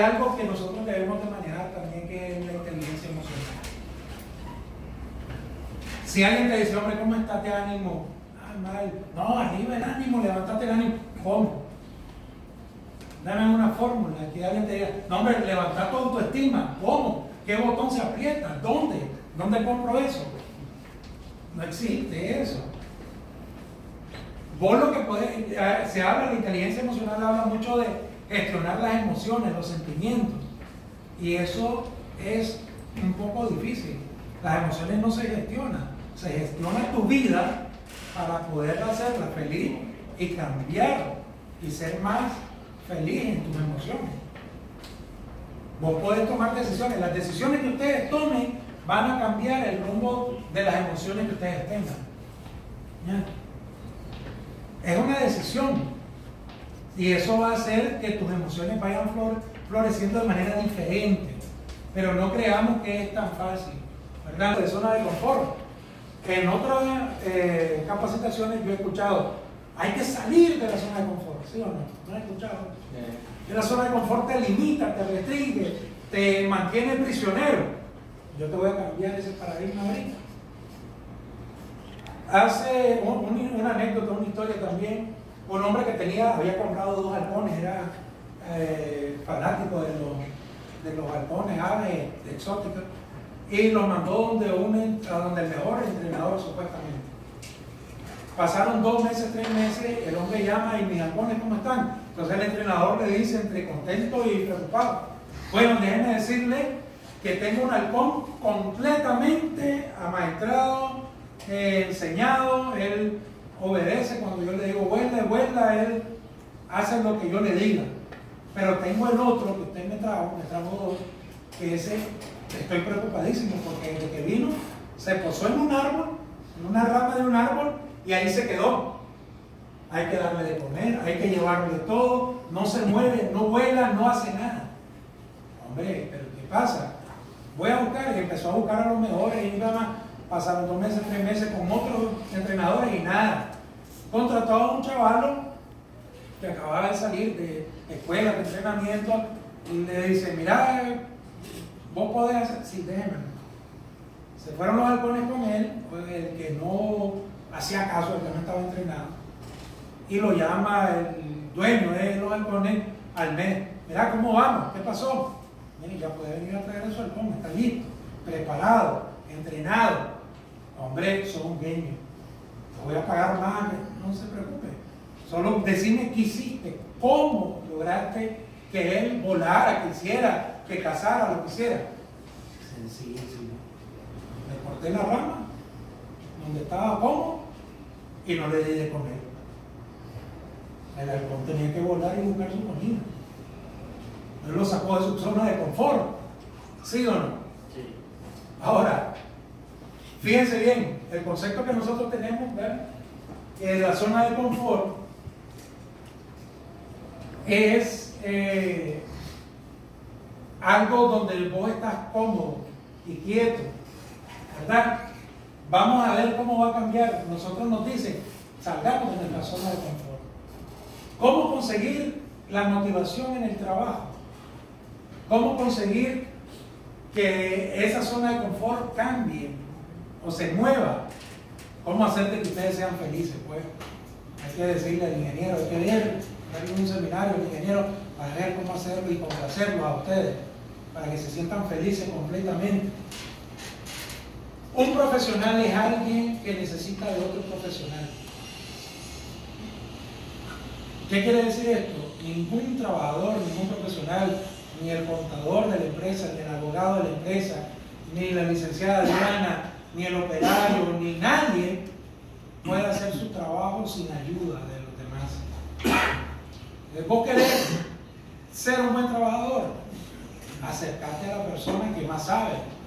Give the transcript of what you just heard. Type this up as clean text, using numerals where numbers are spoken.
algo que nosotros debemos de manejar también, que es la inteligencia emocional. Si alguien te dice, hombre, ¿cómo estás de ánimo? Ah, mal. No, arriba el ánimo, levantate el ánimo. ¿Cómo? Dame una fórmula que alguien te diga, no, hombre, levanta tu autoestima. ¿Cómo? ¿Qué botón se aprieta? ¿Dónde? ¿Dónde compro eso? No existe eso. Vos lo que podés, se habla, la inteligencia emocional habla mucho de gestionar las emociones, los sentimientos. Y eso es un poco difícil. Las emociones no se gestionan. Se gestiona tu vida para poder hacerla feliz y cambiar y ser más feliz en tus emociones. Vos podés tomar decisiones. Las decisiones que ustedes tomen van a cambiar el rumbo de las emociones que ustedes tengan. ¿Ya? Es una decisión. Y eso va a hacer que tus emociones vayan floreciendo de manera diferente. Pero no creamos que es tan fácil, ¿verdad? De zona de confort. En otras capacitaciones yo he escuchado, hay que salir de la zona de confort, ¿sí o no? ¿No he escuchado? Que la zona de confort te limita, te restringe, te mantiene prisionero. Yo te voy a cambiar ese paradigma ahorita. Hace una anécdota, una historia también, un hombre que había comprado 2 halcones, era fanático de los halcones, aves exóticas, y los mandó donde el mejor entrenador supuestamente. Pasaron 2 meses, 3 meses, el hombre llama y mis halcones, ¿cómo están? Entonces el entrenador le dice entre contento y preocupado, bueno, déjenme decirle que tengo un halcón completamente amaestrado, enseñado, él obedece cuando yo le digo vuela, él hace lo que yo le diga. Pero tengo el otro que usted me trajo 2, que ese estoy preocupadísimo porque desde que vino se posó en un árbol, en una rama de un árbol, y ahí se quedó. Hay que darle de comer, hay que llevarle todo, no se mueve, no vuela, no hace nada. Hombre, pero ¿qué pasa? Voy a buscar, y empezó a buscar a los mejores, y nada más pasaron 2 meses, 3 meses con otros entrenadores y nada. Contrató a un chavalo que acababa de salir de escuela, de entrenamiento, y le dice, mira, vos podés hacer, sí, déjeme. Se fueron los halcones con él, el que no hacía caso, el que no estaba entrenado, y lo llama el dueño de los halcones al mes. Mira, ¿cómo vamos? ¿Qué pasó? Mire, ya puede venir a traer a su halcón, está listo, preparado, entrenado. Hombre, sos un genio, te voy a pagar más, no se preocupe. Solo decime qué hiciste, cómo lograste que él volara, que hiciera, que cazara, lo que hiciera. Sencillísimo. Le corté la rama, donde estaba cómodo, y no le di de comer. El halcón tenía que volar y buscar su comida. Él lo sacó de su zona de confort. ¿Sí o no? Sí. Ahora, fíjense bien, el concepto que nosotros tenemos, ¿verdad? Que la zona de confort es algo donde vos estás cómodo y quieto, ¿verdad? Vamos a ver cómo va a cambiar. Nosotros nos dicen, salgamos de nuestra zona de confort. ¿Cómo conseguir la motivación en el trabajo? ¿Cómo conseguir que esa zona de confort cambie o se mueva? ¿Cómo hacer de que ustedes sean felices? Pues hay que decirle al ingeniero, hay que darle un seminario al ingeniero para ver cómo hacerlo y complacerlos a ustedes, para que se sientan felices completamente. Un profesional es alguien que necesita de otro profesional. ¿Qué quiere decir esto? Ningún trabajador, ningún profesional, ni el contador de la empresa, ni el abogado de la empresa, ni la licenciada Diana, ni el operario, ni nadie puede hacer su trabajo sin ayuda de los demás. ¿Vos querés ser un buen trabajador? Acercarte a la persona que más sabe.